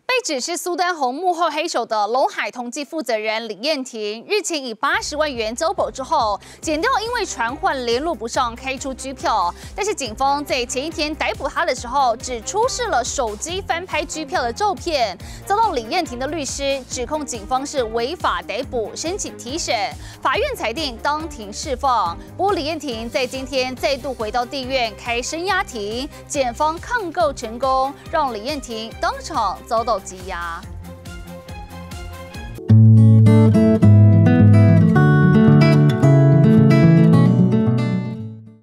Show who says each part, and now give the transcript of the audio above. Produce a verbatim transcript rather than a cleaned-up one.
Speaker 1: 被指是苏丹红幕后黑手的龙海同济负责人李彦廷，日前以八十万元交保之后，检调因为传唤联络不上，开出拘票。但是警方在前一天逮捕他的时候，只出示了手机翻拍拘票的照片，遭到李彦廷的律师指控警方是违法逮捕，申请提审，法院裁定当庭释放。不过李彦廷在今天再度回到地院开声押庭，检方抗告成功，让李彦廷当场遭到羁押。